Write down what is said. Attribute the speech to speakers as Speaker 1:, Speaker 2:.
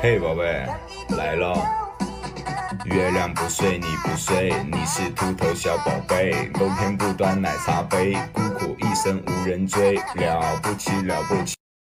Speaker 1: 嘿，宝贝，来了。月亮不睡，你不睡，你是秃头小宝贝。冬天不端奶茶杯，孤苦一生无人追，了不起了不起。